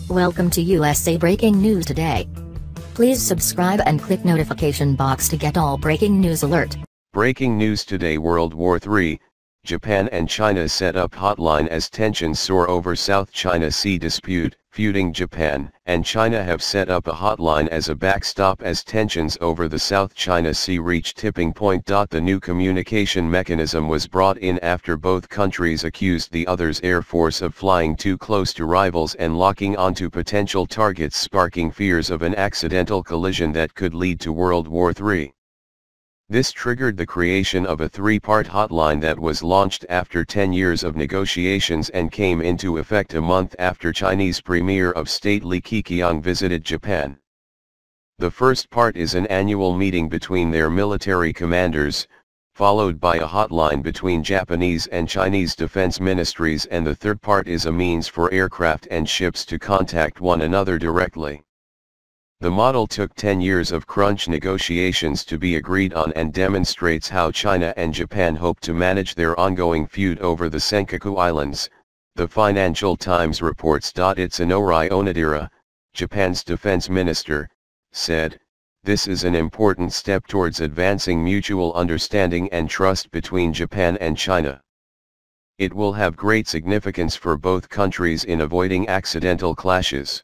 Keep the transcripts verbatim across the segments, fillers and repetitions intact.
Welcome to U S A Breaking News Today. Please subscribe and click notification box to get all breaking news alert. Breaking news today: World War Three, Japan and China set up hotline as tensions soar over South China Sea dispute. Feuding Japan and China have set up a hotline as a backstop as tensions over the South China Sea reach tipping point. The new communication mechanism was brought in after both countries accused the other's air force of flying too close to rivals and locking onto potential targets, sparking fears of an accidental collision that could lead to World War Three. This triggered the creation of a three-part hotline that was launched after ten years of negotiations and came into effect a month after Chinese Premier of State Li Keqiang visited Japan. The first part is an annual meeting between their military commanders, followed by a hotline between Japanese and Chinese defense ministries, and the third part is a means for aircraft and ships to contact one another directly. The model took ten years of crunch negotiations to be agreed on and demonstrates how China and Japan hope to manage their ongoing feud over the Senkaku Islands, the Financial Times reports. Itsunori Onodera, Japan's defense minister, said, "This is an important step towards advancing mutual understanding and trust between Japan and China. It will have great significance for both countries in avoiding accidental clashes."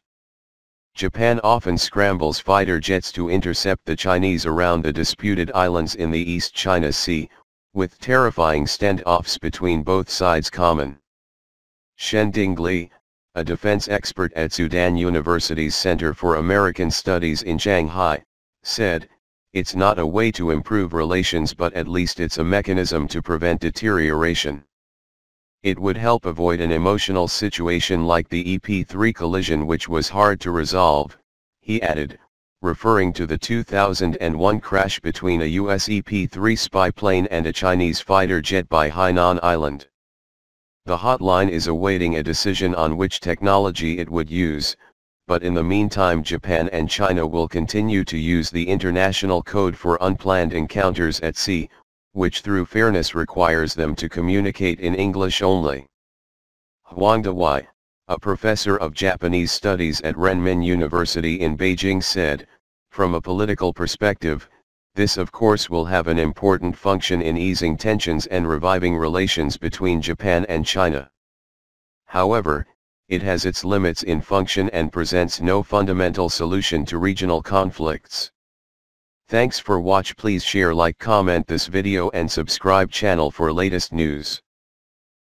Japan often scrambles fighter jets to intercept the Chinese around the disputed islands in the East China Sea, with terrifying standoffs between both sides common. Shending Li, a defense expert at Sudan University's Center for American Studies in Shanghai, said, "It's not a way to improve relations, but at least it's a mechanism to prevent deterioration. It would help avoid an emotional situation like the E P three collision, which was hard to resolve," he added, referring to the two thousand one crash between a U S E P three spy plane and a Chinese fighter jet by Hainan Island. The hotline is awaiting a decision on which technology it would use, but in the meantime Japan and China will continue to use the International Code for Unplanned Encounters at Sea, which through fairness requires them to communicate in English only. Huang Dawei, a professor of Japanese studies at Renmin University in Beijing, said, "From a political perspective, this of course will have an important function in easing tensions and reviving relations between Japan and China. However, it has its limits in function and presents no fundamental solution to regional conflicts." Thanks for watch. Please share, like, comment this video and subscribe channel for latest news.